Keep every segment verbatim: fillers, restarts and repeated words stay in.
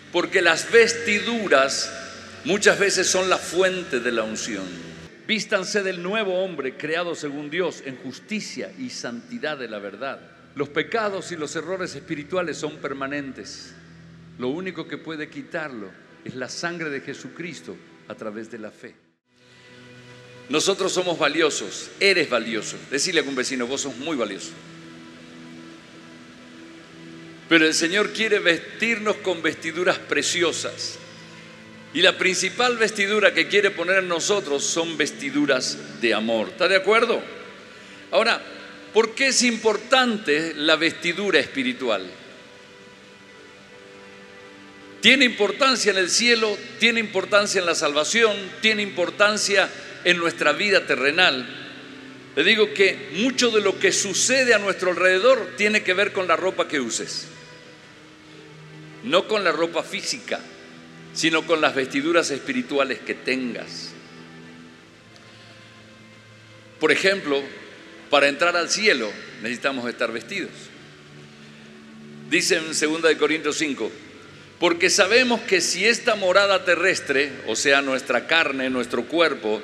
porque las vestiduras muchas veces son la fuente de la unción. Vístanse del nuevo hombre creado según Dios en justicia y santidad de la verdad. Los pecados y los errores espirituales son permanentes. Lo único que puede quitarlo es la sangre de Jesucristo a través de la fe. Nosotros somos valiosos, eres valioso. Decirle a un vecino, vos sos muy valioso. Pero el Señor quiere vestirnos con vestiduras preciosas. Y la principal vestidura que quiere poner en nosotros son vestiduras de amor. ¿Está de acuerdo? Ahora, ¿por qué es importante la vestidura espiritual? Tiene importancia en el cielo, tiene importancia en la salvación, tiene importancia en nuestra vida terrenal. Le digo que mucho de lo que sucede a nuestro alrededor tiene que ver con la ropa que uses. No con la ropa física, sino con las vestiduras espirituales que tengas. Por ejemplo, para entrar al cielo necesitamos estar vestidos. Dice en segunda de Corintios cinco, porque sabemos que si esta morada terrestre, o sea nuestra carne, nuestro cuerpo,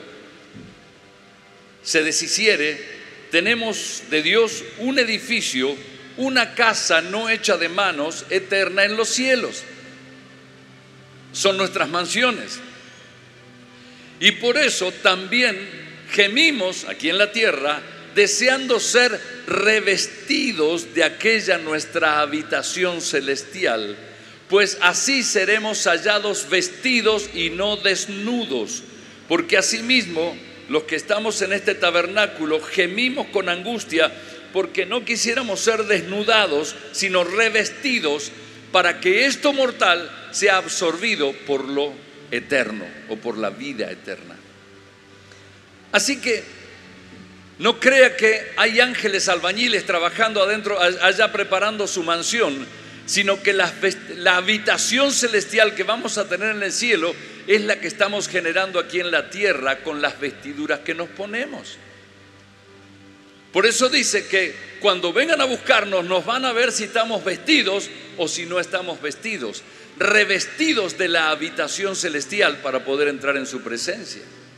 se deshiciere, tenemos de Dios un edificio, una casa no hecha de manos, eterna en los cielos. Son nuestras mansiones. Y por eso también gemimos aquí en la tierra, deseando ser revestidos de aquella nuestra habitación celestial, pues así seremos hallados vestidos y no desnudos, porque asimismo los que estamos en este tabernáculo gemimos con angustia, porque no quisiéramos ser desnudados, sino revestidos, para que esto mortal sea absorbido por lo eterno o por la vida eterna. Así que no crea que hay ángeles albañiles trabajando adentro, allá preparando su mansión, sino que la, la habitación celestial que vamos a tener en el cielo es la que estamos generando aquí en la tierra con las vestiduras que nos ponemos. Por eso dice que cuando vengan a buscarnos nos van a ver si estamos vestidos o si no estamos vestidos, revestidos de la habitación celestial para poder entrar en su presencia.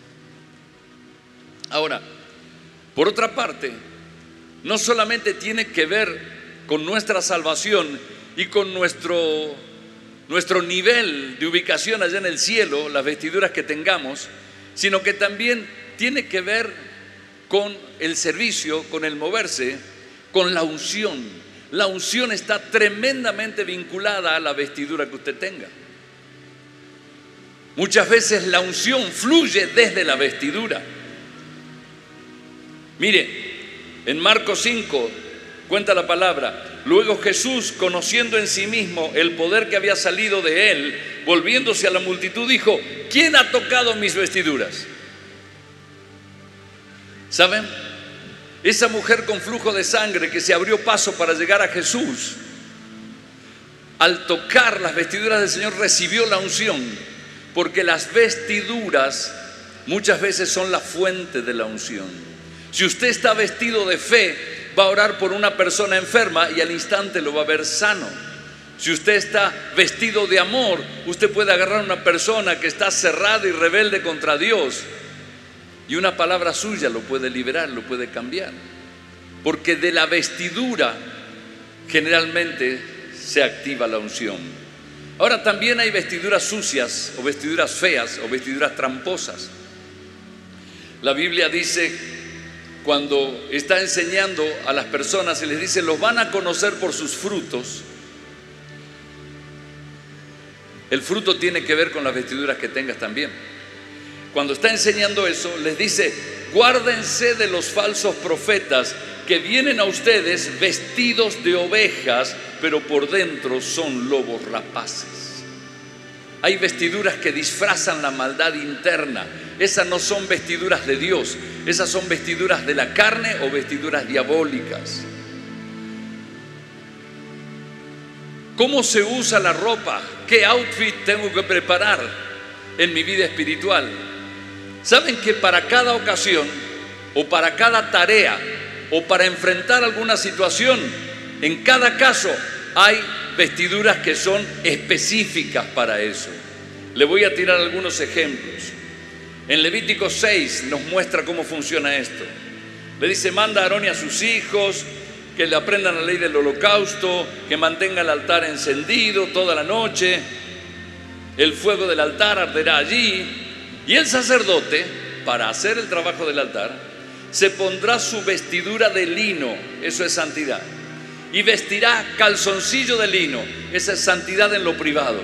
Ahora, por otra parte, no solamente tiene que ver con nuestra salvación y con nuestro, nuestro nivel de ubicación allá en el cielo, las vestiduras que tengamos, sino que también tiene que ver con el servicio, con el moverse, con la unción. La unción está tremendamente vinculada a la vestidura que usted tenga. Muchas veces la unción fluye desde la vestidura. Mire, en Marcos cinco cuenta la palabra: luego Jesús, conociendo en sí mismo el poder que había salido de él, volviéndose a la multitud, dijo: ¿quién ha tocado mis vestiduras? ¿Saben? Esa mujer con flujo de sangre que se abrió paso para llegar a Jesús, al tocar las vestiduras del Señor recibió la unción, porque las vestiduras muchas veces son la fuente de la unción. Si usted está vestido de fe, va a orar por una persona enferma y al instante lo va a ver sano. Si usted está vestido de amor, usted puede agarrar a una persona que está cerrada y rebelde contra Dios, y una palabra suya lo puede liberar, lo puede cambiar. Porque de la vestidura generalmente se activa la unción. Ahora también hay vestiduras sucias o vestiduras feas o vestiduras tramposas. La Biblia dice, cuando está enseñando a las personas, se les dice: los van a conocer por sus frutos. El fruto tiene que ver con las vestiduras que tengas también. Cuando está enseñando eso, les dice: guárdense de los falsos profetas que vienen a ustedes vestidos de ovejas, pero por dentro son lobos rapaces. Hay vestiduras que disfrazan la maldad interna. Esas no son vestiduras de Dios, esas son vestiduras de la carne o vestiduras diabólicas. ¿Cómo se usa la ropa? ¿Qué outfit tengo que preparar en mi vida espiritual? ¿Saben que para cada ocasión o para cada tarea o para enfrentar alguna situación, en cada caso hay vestiduras que son específicas para eso. Le voy a tirar algunos ejemplos. En Levítico seis nos muestra cómo funciona esto. Le dice, manda a Aarón y a sus hijos que le aprendan la ley del holocausto, que mantenga el altar encendido toda la noche, el fuego del altar arderá allí, y el sacerdote, para hacer el trabajo del altar, se pondrá su vestidura de lino, eso es santidad, y vestirá calzoncillo de lino, esa es santidad en lo privado.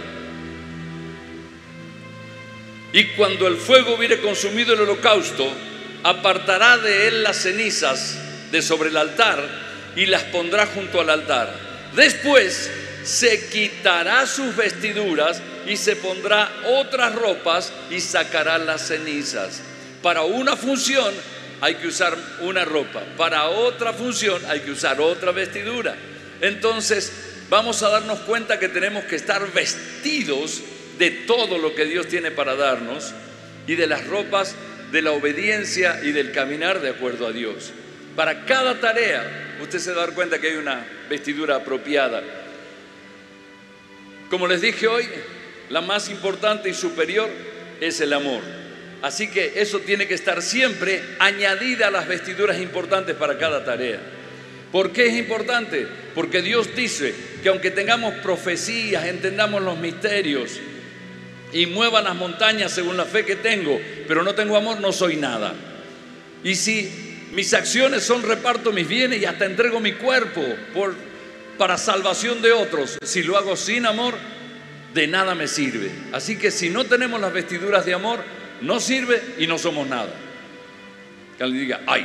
Y cuando el fuego hubiere consumido el holocausto, apartará de él las cenizas de sobre el altar y las pondrá junto al altar. Después se quitará sus vestiduras y se pondrá otras ropas y sacará las cenizas. Para una función hay que usar una ropa, para otra función hay que usar otra vestidura. Entonces vamos a darnos cuenta que tenemos que estar vestidos de todo lo que Dios tiene para darnos y de las ropas de la obediencia y del caminar de acuerdo a Dios. Para cada tarea, usted se va a dar cuenta que hay una vestidura apropiada. Como les dije hoy, la más importante y superior es el amor. Así que eso tiene que estar siempre añadida a las vestiduras importantes para cada tarea. ¿Por qué es importante? Porque Dios dice que aunque tengamos profecías, entendamos los misterios y muevan las montañas según la fe que tengo, pero no tengo amor, no soy nada. Y si mis acciones son reparto mis bienes y hasta entrego mi cuerpo por, para salvación de otros, si lo hago sin amor, de nada me sirve. Así que si no tenemos las vestiduras de amor, no sirve y no somos nada. Que alguien diga, ay.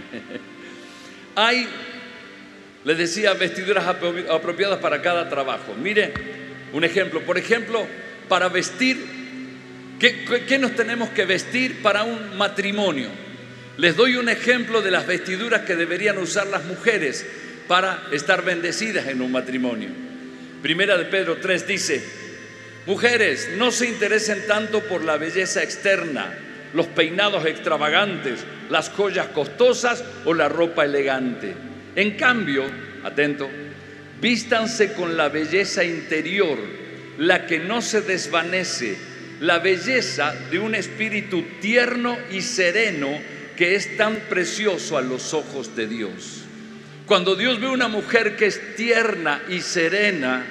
Hay, les decía, vestiduras apropiadas para cada trabajo. Mire, un ejemplo. Por ejemplo, para vestir, ¿qué, qué nos tenemos que vestir para un matrimonio? Les doy un ejemplo de las vestiduras que deberían usar las mujeres para estar bendecidas en un matrimonio. Primera de Pedro tres dice, mujeres, no se interesen tanto por la belleza externa, los peinados extravagantes, las joyas costosas o la ropa elegante. En cambio, atento, vístanse con la belleza interior, la que no se desvanece, la belleza de un espíritu tierno y sereno que es tan precioso a los ojos de Dios. Cuando Dios ve una mujer que es tierna y serena,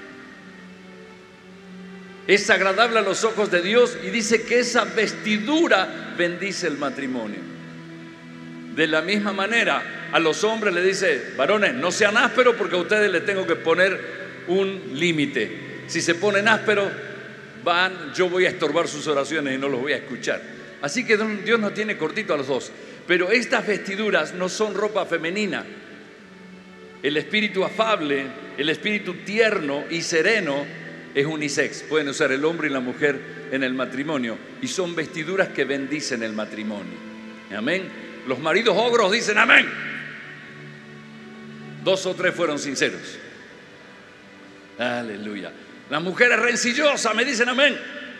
es agradable a los ojos de Dios y dice que esa vestidura bendice el matrimonio. De la misma manera, a los hombres le dice, varones, no sean ásperos porque a ustedes les tengo que poner un límite. Si se ponen ásperos, van, yo voy a estorbar sus oraciones y no los voy a escuchar. Así que Dios nos tiene cortito a los dos. Pero estas vestiduras no son ropa femenina. El espíritu afable, el espíritu tierno y sereno es unisex. Pueden usar el hombre y la mujer en el matrimonio. Y son vestiduras que bendicen el matrimonio. Amén. Los maridos ogros dicen amén. Dos o tres fueron sinceros. Aleluya. Las mujeres rencillosas me dicen amén.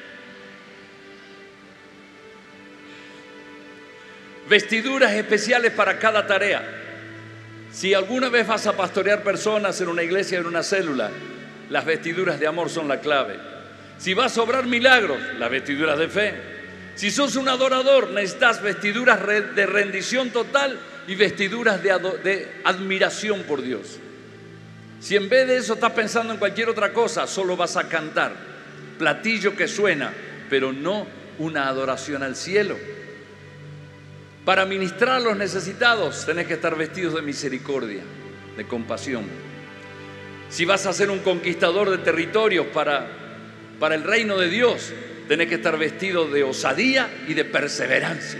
Vestiduras especiales para cada tarea. Si alguna vez vas a pastorear personas en una iglesia o en una célula, las vestiduras de amor son la clave. Si vas a obrar milagros, las vestiduras de fe. Si sos un adorador, necesitas vestiduras de rendición total y vestiduras de, de admiración por Dios. Si en vez de eso estás pensando en cualquier otra cosa, solo vas a cantar, platillo que suena, pero no una adoración al cielo. Para ministrar a los necesitados tenés que estar vestidos de misericordia, de compasión. Si vas a ser un conquistador de territorios para, para el reino de Dios, tenés que estar vestido de osadía y de perseverancia.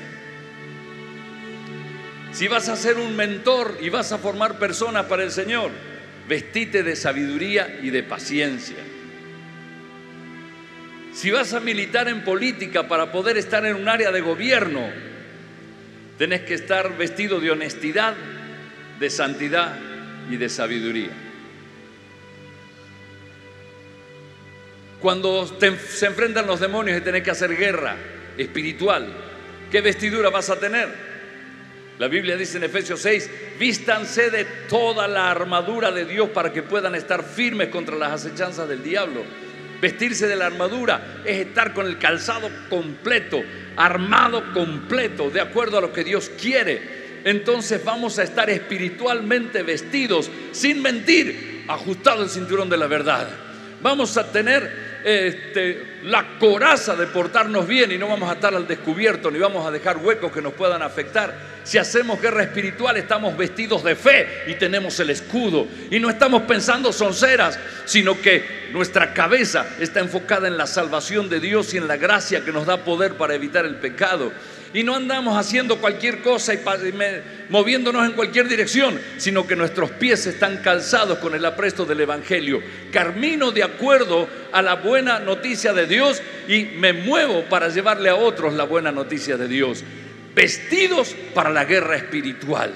Si vas a ser un mentor y vas a formar personas para el Señor, vestite de sabiduría y de paciencia. Si vas a militar en política para poder estar en un área de gobierno, tenés que estar vestido de honestidad, de santidad y de sabiduría. Cuando te, se enfrentan los demonios y tenés que hacer guerra espiritual, ¿qué vestidura vas a tener? La Biblia dice en Efesios seis, vístanse de toda la armadura de Dios para que puedan estar firmes contra las acechanzas del diablo. Vestirse de la armadura es estar con el calzado completo, armado completo, de acuerdo a lo que Dios quiere. Entonces vamos a estar espiritualmente vestidos, sin mentir, ajustado el cinturón de la verdad. Vamos a tener este, la coraza de portarnos bien y no vamos a estar al descubierto, ni vamos a dejar huecos que nos puedan afectar. Si hacemos guerra espiritual, estamos vestidos de fe y tenemos el escudo. Y no estamos pensando sonceras, sino que nuestra cabeza está enfocada en la salvación de Dios y en la gracia que nos da poder para evitar el pecado. Y no andamos haciendo cualquier cosa y moviéndonos en cualquier dirección, sino que nuestros pies están calzados con el apresto del Evangelio. Camino de acuerdo a la buena noticia de Dios y me muevo para llevarle a otros la buena noticia de Dios. Vestidos para la guerra espiritual.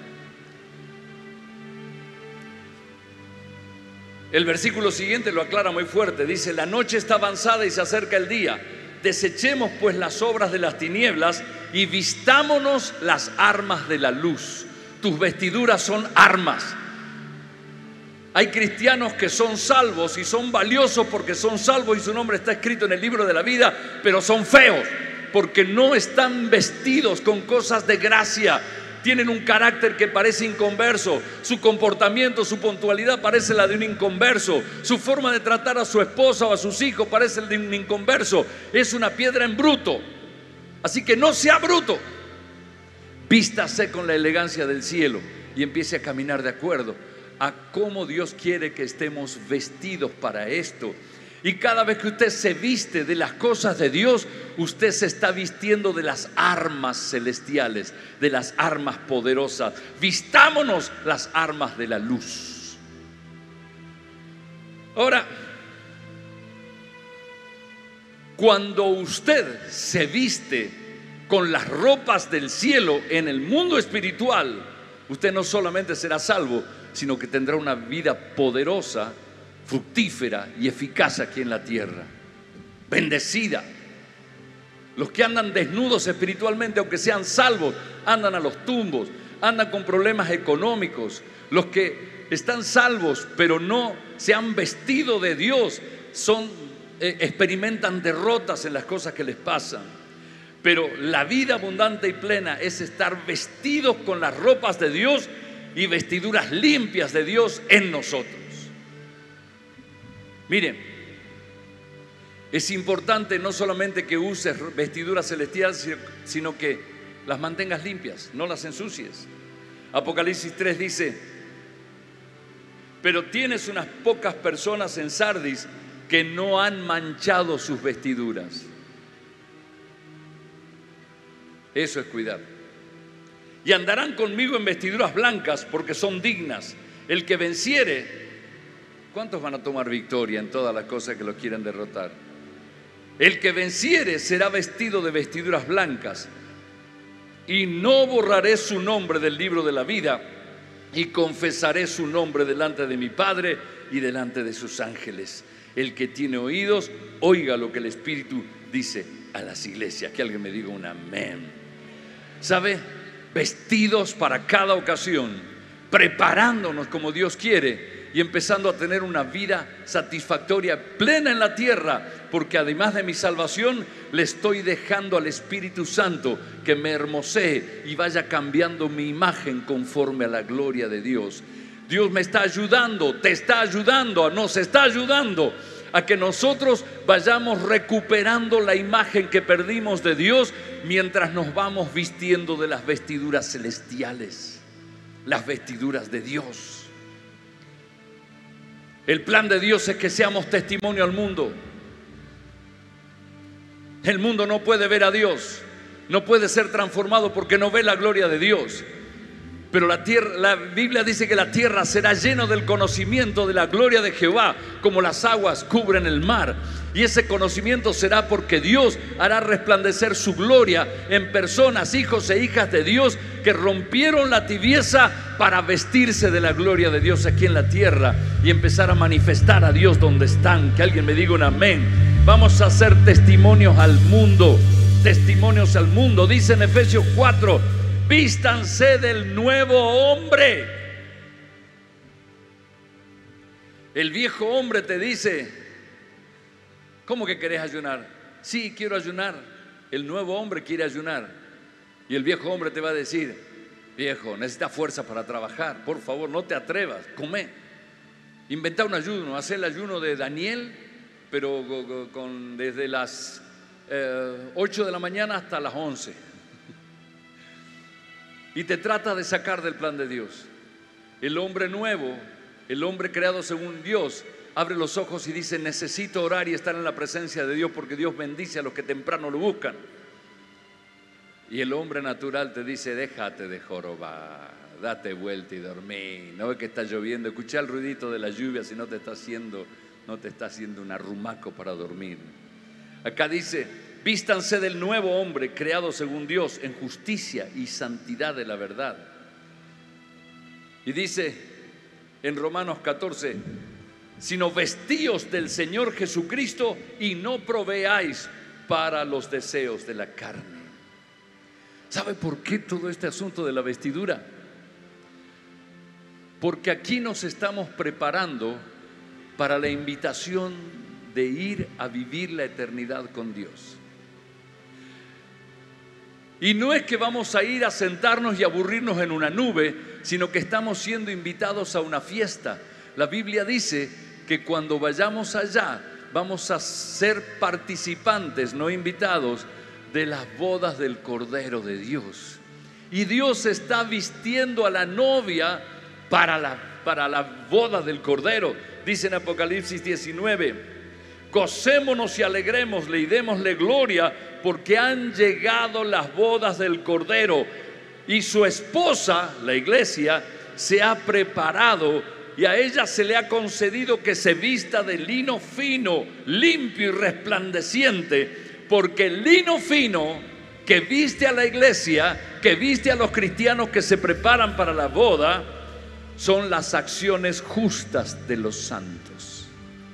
El versículo siguiente lo aclara muy fuerte. Dice, la noche está avanzada y se acerca el día. Desechemos pues las obras de las tinieblas y vistámonos las armas de la luz. Tus vestiduras son armas. Hay cristianos que son salvos y son valiosos porque son salvos y su nombre está escrito en el libro de la vida, pero son feos porque no están vestidos con cosas de gracia. Tienen un carácter que parece inconverso. Su comportamiento, su puntualidad parece la de un inconverso. Su forma de tratar a su esposa o a sus hijos parece la de un inconverso. Es una piedra en bruto. Así que no sea bruto. Vístase con la elegancia del cielo y empiece a caminar de acuerdo a cómo Dios quiere que estemos vestidos para esto. Y cada vez que usted se viste de las cosas de Dios, usted se está vistiendo de las armas celestiales, de las armas poderosas. Vistámonos las armas de la luz. Ahora, cuando usted se viste con las ropas del cielo en el mundo espiritual, usted no solamente será salvo, sino que tendrá una vida poderosa, fructífera y eficaz aquí en la tierra, bendecida. Los que andan desnudos espiritualmente, aunque sean salvos, andan a los tumbos, andan con problemas económicos. Los que están salvos pero no se han vestido de Dios son, eh, experimentan derrotas en las cosas que les pasan. Pero la vida abundante y plena es estar vestidos con las ropas de Dios y vestiduras limpias de Dios en nosotros. Miren, es importante no solamente que uses vestiduras celestiales, sino que las mantengas limpias, no las ensucies. Apocalipsis tres dice, pero tienes unas pocas personas en Sardis que no han manchado sus vestiduras. Eso es cuidar. Y andarán conmigo en vestiduras blancas porque son dignas. El que venciere, ¿cuántos van a tomar victoria en todas las cosas que los quieren derrotar? El que venciere será vestido de vestiduras blancas y no borraré su nombre del libro de la vida y confesaré su nombre delante de mi Padre y delante de sus ángeles. El que tiene oídos, oiga lo que el Espíritu dice a las iglesias. Que alguien me diga un amén. ¿Sabe? Vestidos para cada ocasión, preparándonos como Dios quiere y empezando a tener una vida satisfactoria, plena en la tierra, porque además de mi salvación, le estoy dejando al Espíritu Santo que me hermosee y vaya cambiando mi imagen conforme a la gloria de Dios. Dios me está ayudando, te está ayudando, nos está ayudando a que nosotros vayamos recuperando la imagen que perdimos de Dios mientras nos vamos vistiendo de las vestiduras celestiales, las vestiduras de Dios. El plan de Dios es que seamos testimonio al mundo. El mundo no puede ver a Dios, no puede ser transformado porque no ve la gloria de Dios. Pero la tierra, la Biblia dice que la tierra será llena del conocimiento de la gloria de Jehová, como las aguas cubren el mar. Y ese conocimiento será porque Dios hará resplandecer su gloria en personas, hijos e hijas de Dios, que rompieron la tibieza para vestirse de la gloria de Dios aquí en la tierra y empezar a manifestar a Dios donde están. Que alguien me diga un amén. Vamos a hacer testimonios al mundo, testimonios al mundo. Dice en Efesios cuatro, vístanse del nuevo hombre. El viejo hombre te dice, ¿cómo que querés ayunar? Sí, quiero ayunar. El nuevo hombre quiere ayunar. Y el viejo hombre te va a decir, viejo, necesitas fuerza para trabajar, por favor, no te atrevas, come. Inventa un ayuno, haz el ayuno de Daniel, pero con, desde las eh, ocho de la mañana hasta las once. Y te trata de sacar del plan de Dios. El hombre nuevo, el hombre creado según Dios, abre los ojos y dice, necesito orar y estar en la presencia de Dios porque Dios bendice a los que temprano lo buscan. Y el hombre natural te dice, déjate de jorobar, date vuelta y dormí. No ves que está lloviendo, escucha el ruidito de la lluvia, si no te está haciendo, no te está haciendo un arrumaco para dormir. Acá dice, vístanse del nuevo hombre creado según Dios en justicia y santidad de la verdad. Y dice en Romanos catorce, sino vestíos del Señor Jesucristo y no proveáis para los deseos de la carne. ¿Sabe por qué todo este asunto de la vestidura? Porque aquí nos estamos preparando para la invitación de ir a vivir la eternidad con Dios. Y no es que vamos a ir a sentarnos y aburrirnos en una nube, sino que estamos siendo invitados a una fiesta. La Biblia dice que cuando vayamos allá vamos a ser participantes, no invitados, de las bodas del Cordero de Dios. Y Dios está vistiendo a la novia para la, para la boda del Cordero. Dice en Apocalipsis diecinueve, gocémonos y alegrémosle y démosle gloria porque han llegado las bodas del Cordero y su esposa, la iglesia, se ha preparado y a ella se le ha concedido que se vista de lino fino, limpio y resplandeciente, porque el lino fino que viste a la iglesia, que viste a los cristianos que se preparan para la boda, son las acciones justas de los santos.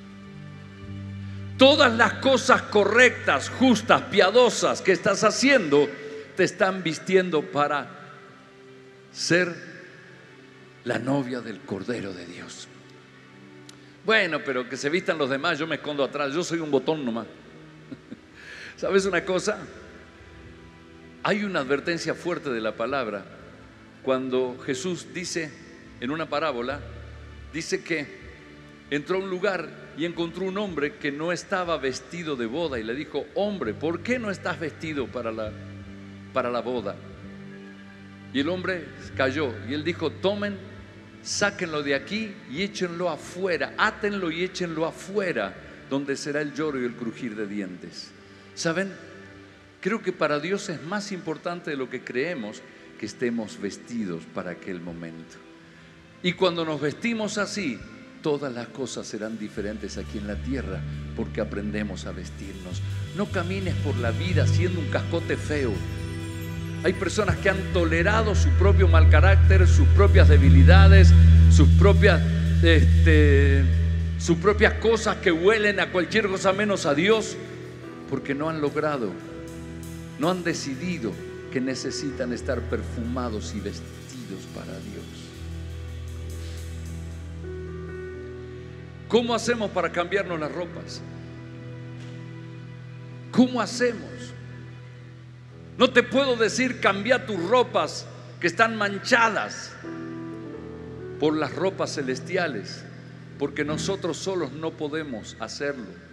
Todas las cosas correctas, justas, piadosas que estás haciendo, te están vistiendo para ser la novia del Cordero de Dios. Bueno, pero que se vistan los demás, yo me escondo atrás, yo soy un botón nomás. ¿Sabes una cosa? Hay una advertencia fuerte de la palabra cuando Jesús dice en una parábola, dice que entró a un lugar y encontró un hombre que no estaba vestido de boda y le dijo, hombre, ¿por qué no estás vestido para la, para la boda? Y el hombre cayó y él dijo, tomen, sáquenlo de aquí y échenlo afuera, átenlo y échenlo afuera, donde será el lloro y el crujir de dientes. ¿Saben? Creo que para Dios es más importante de lo que creemos que estemos vestidos para aquel momento. Y cuando nos vestimos así, todas las cosas serán diferentes aquí en la tierra, porque aprendemos a vestirnos. No camines por la vida siendo un cascote feo. Hay personas que han tolerado su propio mal carácter, sus propias debilidades, sus propias, este, sus propias cosas que huelen a cualquier cosa menos a Dios, porque no han logrado, no han decidido que necesitan estar perfumados y vestidos para Dios. ¿Cómo hacemos para cambiarnos las ropas? ¿Cómo hacemos? No te puedo decir cambia tus ropas que están manchadas por las ropas celestiales, porque nosotros solos no podemos hacerlo.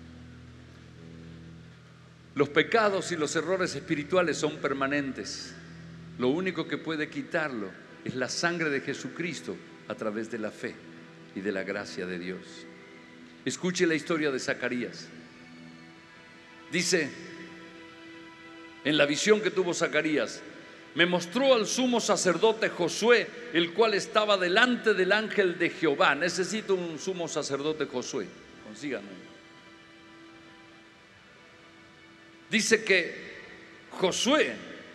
Los pecados y los errores espirituales son permanentes. Lo único que puede quitarlo es la sangre de Jesucristo a través de la fe y de la gracia de Dios. Escuche la historia de Zacarías. Dice en la visión que tuvo Zacarías, me mostró al sumo sacerdote Josué, el cual estaba delante del ángel de Jehová. Necesito un sumo sacerdote Josué, consíganme. Dice que Josué,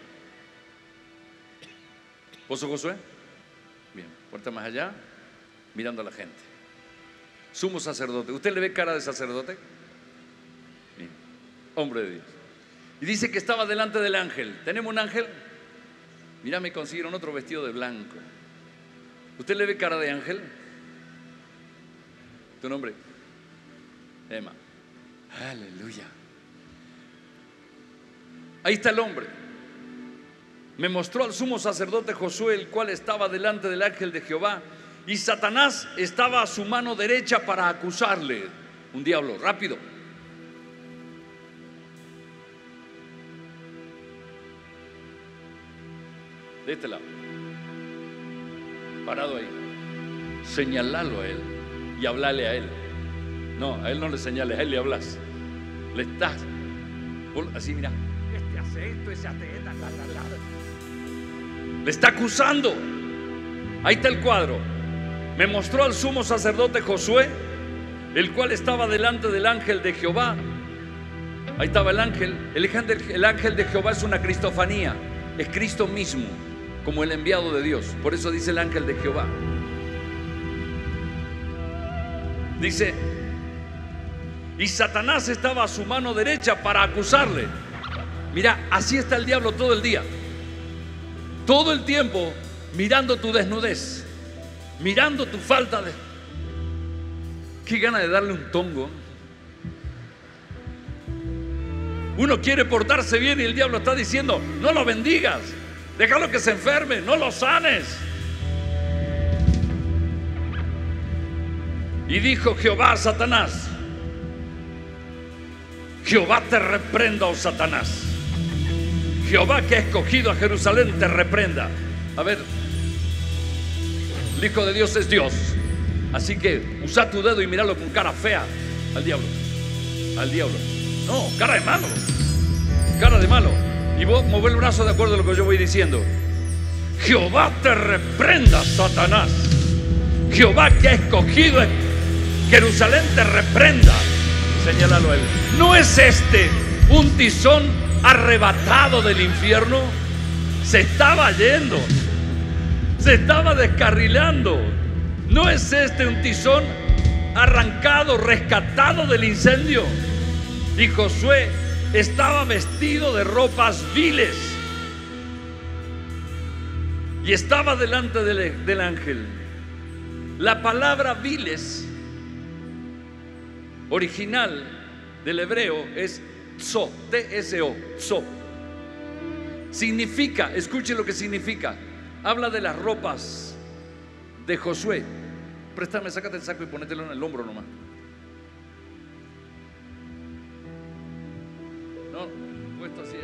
¿vos sos Josué? Bien, puerta más allá, mirando a la gente. Sumo sacerdote, ¿usted le ve cara de sacerdote? Bien, hombre de Dios. Y dice que estaba delante del ángel. ¿Tenemos un ángel? Mira, me consiguieron otro vestido de blanco. ¿Usted le ve cara de ángel? ¿Tu nombre? Emma. Aleluya. Ahí está el hombre. Me mostró al sumo sacerdote Josué, el cual estaba delante del ángel de Jehová, y Satanás estaba a su mano derecha para acusarle. Un diablo, rápido. De este lado, parado ahí, señalalo a él y hablale a él. No, a él no le señales, a él le hablas. Le estás así, mira, este hace esto, ese hace esto, la, la, la. Le está acusando. Ahí está el cuadro. Me mostró al sumo sacerdote Josué, el cual estaba delante del ángel de Jehová. Ahí estaba el ángel. El ángel, el ángel de Jehová es una cristofanía, es Cristo mismo, como el enviado de Dios. Por eso dice el ángel de Jehová. Dice: y Satanás estaba a su mano derecha para acusarle. Mira, así está el diablo todo el día, todo el tiempo mirando tu desnudez, mirando tu falta de... Qué gana de darle un tongo. Uno quiere portarse bien y el diablo está diciendo: no lo bendigas, déjalo que se enferme, no lo sanes. Y dijo Jehová a Satanás: Jehová te reprenda, oh Satanás. Jehová, que ha escogido a Jerusalén, te reprenda. A ver, el Hijo de Dios es Dios, así que usa tu dedo y míralo con cara fea al diablo. Al diablo. No, cara de malo. Cara de malo. Y vos mover el brazo de acuerdo a lo que yo voy diciendo. Jehová te reprenda, Satanás. Jehová, que ha escogido a Jerusalén, te reprenda. Señálalo a él. ¿No es este un tizón arrebatado del infierno? Se estaba yendo, se estaba descarrilando. ¿No es este un tizón arrancado, rescatado del incendio? Y Josué estaba vestido de ropas viles y estaba delante del, del ángel. La palabra viles original del hebreo es tso, T S O, tso. Significa, escuche lo que significa. Habla de las ropas de Josué. Préstame, sácate el saco y ponételo en el hombro nomás. No, puesto así.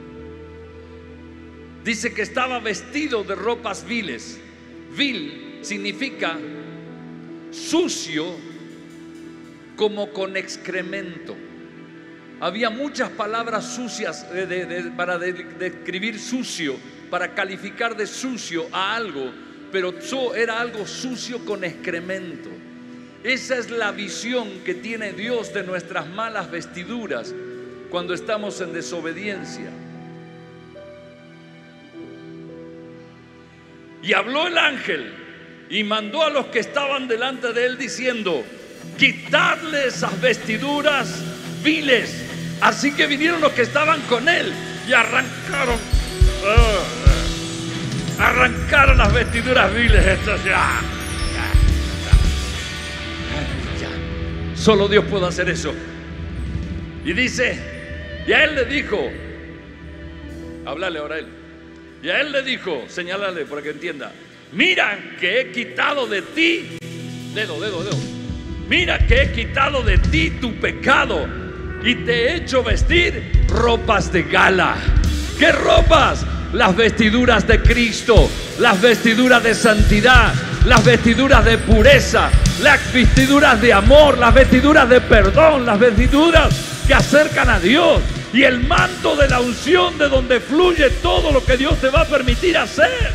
Dice que estaba vestido de ropas viles. Vil significa sucio, como con excremento. Había muchas palabras sucias de, de, de, para describir de, de sucio, para calificar de sucio a algo, pero tso era algo sucio con excremento. Esa es la visión que tiene Dios de nuestras malas vestiduras cuando estamos en desobediencia. Y habló el ángel y mandó a los que estaban delante de él diciendo: quitadle esas vestiduras viles. Así que vinieron los que estaban con él y arrancaron uh, arrancaron las vestiduras viles. Esto ya, ya, ya, ya. Solo Dios puede hacer eso. Y dice, y a él le dijo, háblale ahora a él. Y a él le dijo, señálale para que entienda: mira que he quitado de ti, dedo, dedo, dedo. Mira que he quitado de ti tu pecado y te he hecho vestir ropas de gala. ¿Qué ropas? Las vestiduras de Cristo, las vestiduras de santidad, las vestiduras de pureza, las vestiduras de amor, las vestiduras de perdón, las vestiduras que acercan a Dios, y el manto de la unción de donde fluye todo lo que Dios te va a permitir hacer.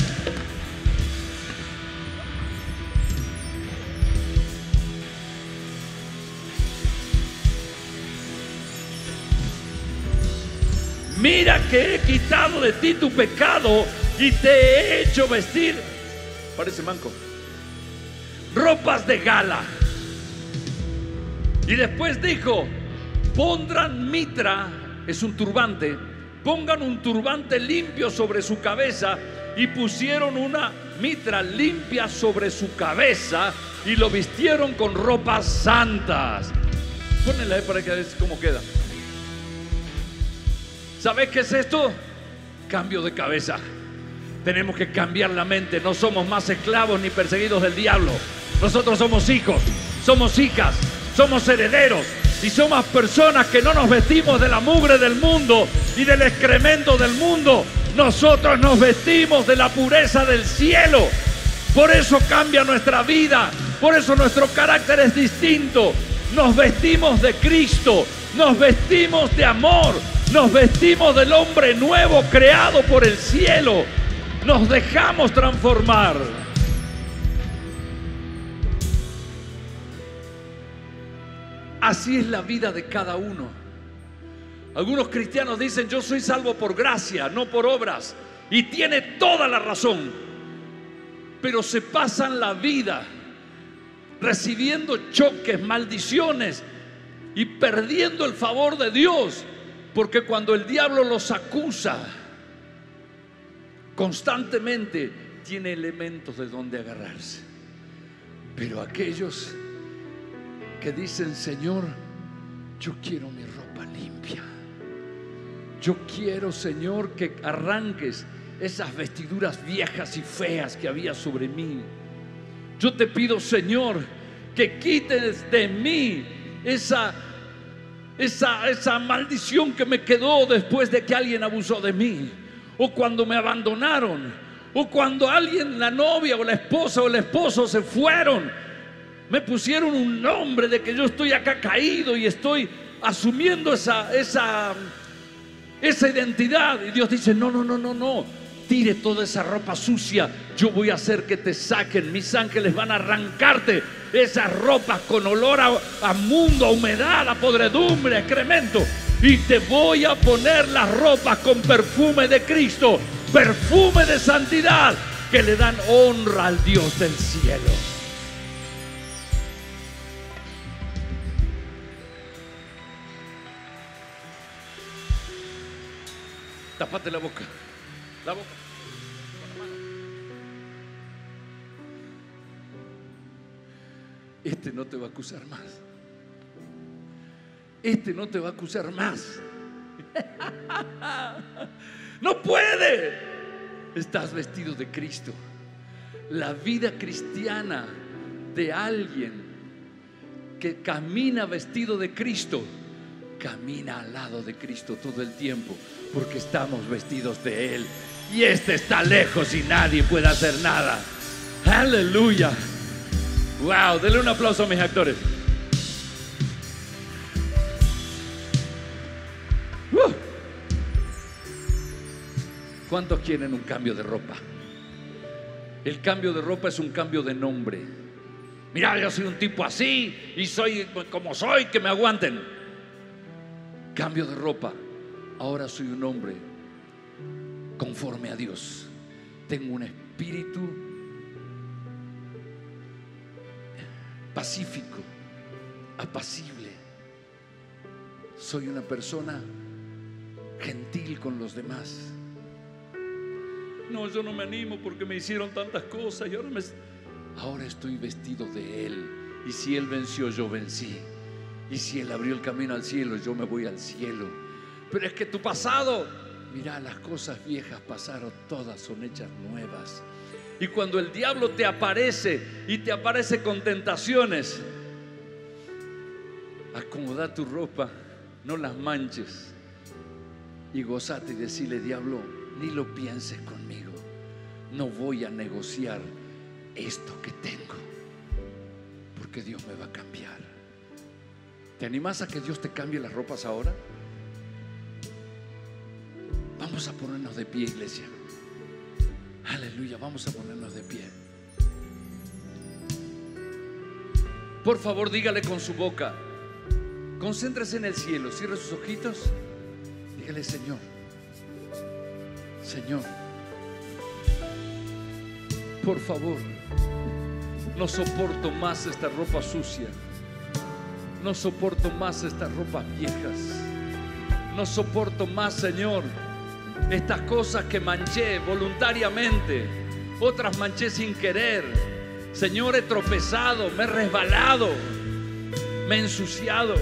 Mira que he quitado de ti tu pecado y te he hecho vestir, parece manco, ropas de gala. Y después dijo: pondrán mitra, es un turbante, pongan un turbante limpio sobre su cabeza y pusieron una mitra limpia sobre su cabeza y lo vistieron con ropas santas. Pónela ahí para que veas cómo queda. ¿Sabes qué es esto? Cambio de cabeza. Tenemos que cambiar la mente. No somos más esclavos ni perseguidos del diablo. Nosotros somos hijos, somos hijas, somos herederos y somos personas que no nos vestimos de la mugre del mundo y del excremento del mundo. Nosotros nos vestimos de la pureza del cielo. Por eso cambia nuestra vida. Por eso nuestro carácter es distinto. Nos vestimos de Cristo. Nos vestimos de amor. Nos vestimos del hombre nuevo creado por el cielo. Nos dejamos transformar. Así es la vida de cada uno. Algunos cristianos dicen: yo soy salvo por gracia, no por obras. Y tiene toda la razón. Pero se pasan la vida recibiendo choques, maldiciones y perdiendo el favor de Dios. Porque cuando el diablo los acusa constantemente, tiene elementos de donde agarrarse. Pero aquellos que dicen: Señor, yo quiero mi ropa limpia. Yo quiero, Señor, que arranques esas vestiduras viejas y feas que había sobre mí. Yo te pido, Señor, que quites de mí esa, esa, esa maldición que me quedó después de que alguien abusó de mí, o cuando me abandonaron, o cuando alguien, la novia o la esposa o el esposo se fueron. Me pusieron un nombre de que yo estoy acá caído y estoy asumiendo esa, esa, esa identidad. Y Dios dice: no, no, no, no, no. Tire toda esa ropa sucia. Yo voy a hacer que te saquen. Mis ángeles van a arrancarte esas ropas con olor a, a mundo, a humedad, a podredumbre, a excremento. Y te voy a poner las ropas con perfume de Cristo, perfume de santidad, que le dan honra al Dios del cielo. Tápate la boca, la boca. Este no te va a acusar más. Este no te va a acusar más. No puede. Estás vestido de Cristo. La vida cristiana de alguien que camina vestido de Cristo, camina al lado de Cristo todo el tiempo, porque estamos vestidos de Él. Y este está lejos y nadie puede hacer nada. Aleluya. Wow, denle un aplauso a mis actores. Uh. ¿Cuántos quieren un cambio de ropa? El cambio de ropa es un cambio de nombre. Mira, yo soy un tipo así y soy como soy, que me aguanten. Cambio de ropa. Ahora soy un hombre conforme a Dios. Tengo un espíritu pacífico, apacible. Soy una persona gentil con los demás. No, yo no me animo porque me hicieron tantas cosas y ahora me... Ahora estoy vestido de Él. Y si Él venció, yo vencí. Y si Él abrió el camino al cielo, yo me voy al cielo. Pero es que tu pasado, mira, las cosas viejas pasaron, todas son hechas nuevas. Y cuando el diablo te aparece y te aparece con tentaciones, acomoda tu ropa, no las manches y gozate y decirle: diablo, ni lo pienses conmigo. No voy a negociar esto que tengo, porque Dios me va a cambiar. ¿Te animas a que Dios te cambie las ropas ahora? Vamos a ponernos de pie, iglesia. Aleluya, vamos a ponernos de pie. Por favor, dígale con su boca, concéntrese en el cielo, cierre sus ojitos. Dígale: Señor, Señor, por favor, no soporto más esta ropa sucia. No soporto más estas ropas viejas. No soporto más, Señor, estas cosas que manché voluntariamente, otras manché sin querer. Señor, he tropezado, me he resbalado, me he ensuciado.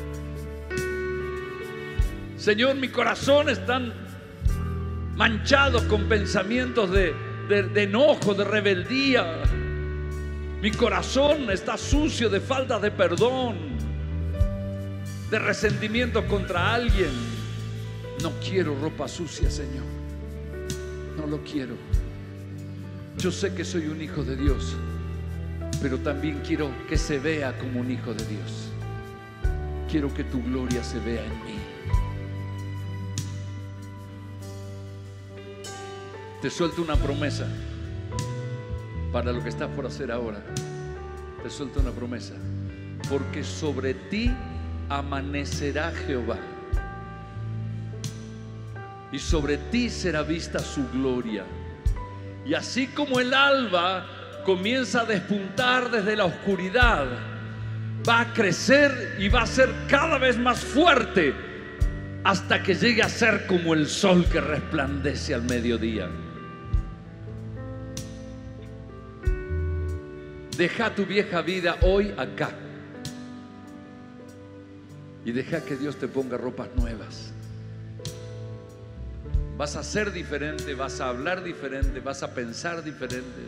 Señor, mi corazón está manchado con pensamientos de, de, de enojo, de rebeldía. Mi corazón está sucio de falta de perdón, de resentimiento contra alguien. No quiero ropa sucia, Señor. No lo quiero. Yo sé que soy un hijo de Dios, pero también quiero que se vea como un hijo de Dios. Quiero que tu gloria se vea en mí. Te suelto una promesa para lo que estás por hacer ahora. Te suelto una promesa. Porque sobre ti amanecerá Jehová, y sobre ti será vista su gloria. Y así como el alba comienza a despuntar desde la oscuridad, va a crecer y va a ser cada vez más fuerte hasta que llegue a ser como el sol que resplandece al mediodía. Deja tu vieja vida hoy acá y deja que Dios te ponga ropas nuevas. Vas a ser diferente, vas a hablar diferente, vas a pensar diferente.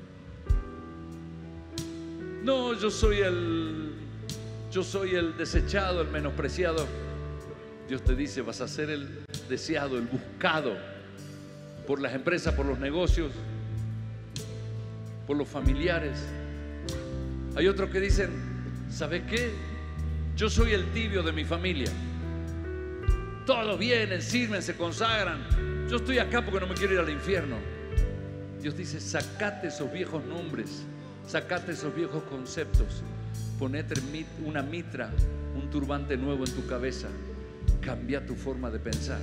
No, yo soy el yo soy el desechado, el menospreciado. Dios te dice, vas a ser el deseado, el buscado por las empresas, por los negocios, por los familiares. Hay otros que dicen, ¿sabes qué? Yo soy el tibio de mi familia. Todos vienen, sirven, se consagran. Yo estoy acá porque no me quiero ir al infierno. Dios dice, sacate esos viejos nombres, sacate esos viejos conceptos, ponete una mitra, un turbante nuevo en tu cabeza, cambia tu forma de pensar.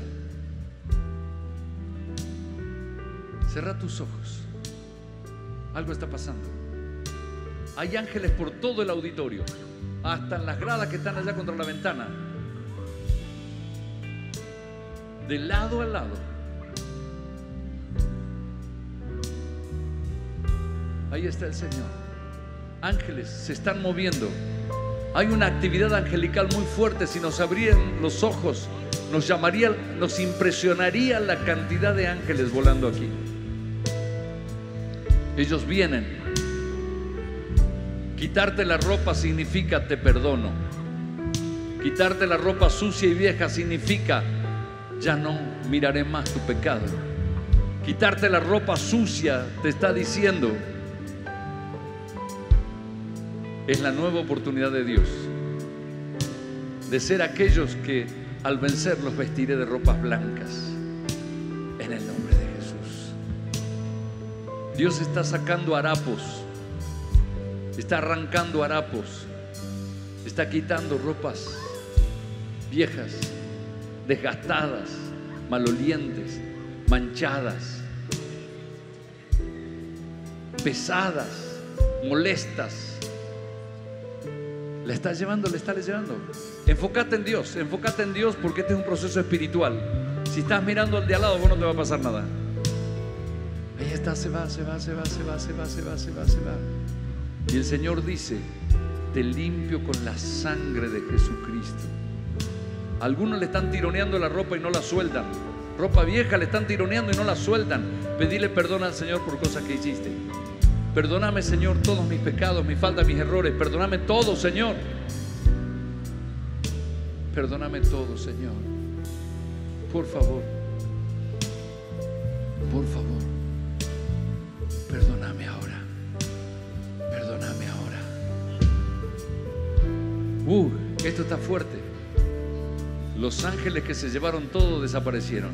Cerra tus ojos. Algo está pasando. Hay ángeles por todo el auditorio, hasta en las gradas que están allá contra la ventana, de lado a lado. Ahí está el Señor. Ángeles se están moviendo. Hay una actividad angelical muy fuerte. Si nos abrieran los ojos, nos llamaría, nos impresionaría la cantidad de ángeles volando aquí. Ellos vienen. Quitarte la ropa significa te perdono. Quitarte la ropa sucia y vieja significa ya no miraré más tu pecado. Quitarte la ropa sucia te está diciendo es la nueva oportunidad de Dios de ser aquellos que al vencer los vestiré de ropas blancas en el nombre de Jesús. Dios está sacando harapos, está arrancando harapos, está quitando ropas viejas, desgastadas, malolientes, manchadas, pesadas, molestas. Le está llevando, le está llevando. Enfócate en Dios, enfócate en Dios, porque este es un proceso espiritual. Si estás mirando al de al lado, vos no te va a pasar nada. Ahí está, se va, se va, se va, se va, se va, se va, se va, se va. Y el Señor dice, te limpio con la sangre de Jesucristo. Algunos le están tironeando la ropa y no la sueltan. Ropa vieja le están tironeando y no la sueltan. Pedile perdón al Señor por cosas que hiciste. Perdóname, Señor, todos mis pecados, mis faltas, mis errores. Perdóname todo, Señor. Perdóname todo, Señor. Por favor. Por favor. Perdóname ahora. Perdóname ahora. Uh, esto está fuerte. Los ángeles que se llevaron todo desaparecieron.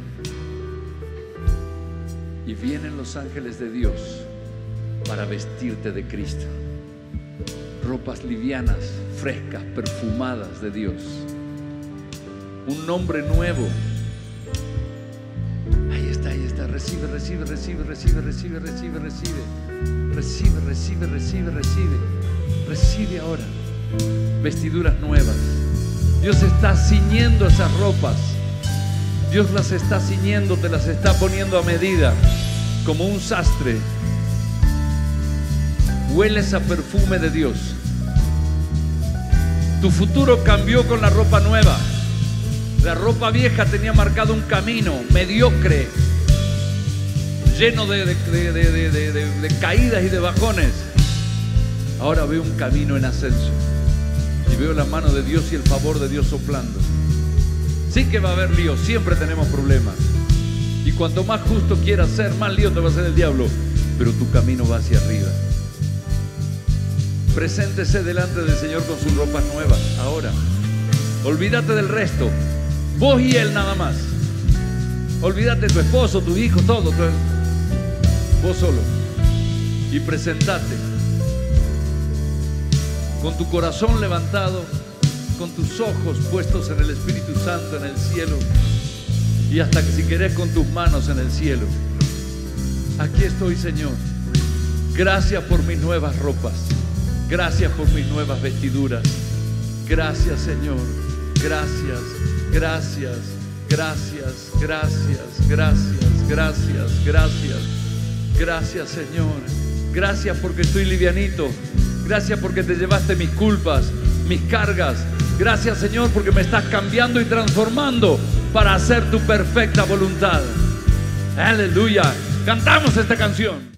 Y vienen los ángeles de Dios para vestirte de Cristo. Ropas livianas, frescas, perfumadas de Dios. Un nombre nuevo. Ahí está, ahí está. Recibe, recibe, recibe, recibe, recibe, recibe, recibe. Recibe, recibe, recibe, recibe. Recibe ahora vestiduras nuevas. Dios está ciñendo esas ropas. Dios las está ciñendo, te las está poniendo a medida, como un sastre. Hueles a perfume de Dios. Tu futuro cambió con la ropa nueva. La ropa vieja tenía marcado un camino mediocre, lleno de, de, de, de, de, de, de caídas y de bajones. Ahora veo un camino en ascenso y veo la mano de Dios y el favor de Dios soplando. Sí que va a haber líos, siempre tenemos problemas, y cuanto más justo quieras ser, más lío te va a hacer el diablo, pero tu camino va hacia arriba. Preséntese delante del Señor con sus ropas nuevas ahora. Olvídate del resto, vos y Él nada más. Olvídate de tu esposo, tu hijo, todo, todo. Vos solo. Y presentate con tu corazón levantado, con tus ojos puestos en el Espíritu Santo, en el cielo, y hasta que si querés con tus manos en el cielo. Aquí estoy, Señor. Gracias por mis nuevas ropas. Gracias por mis nuevas vestiduras. Gracias, Señor. Gracias, gracias, gracias, gracias, gracias, gracias, gracias. Gracias, Señor. Gracias porque estoy livianito. Gracias porque te llevaste mis culpas, mis cargas. Gracias, Señor, porque me estás cambiando y transformando para hacer tu perfecta voluntad. Aleluya. Cantamos esta canción.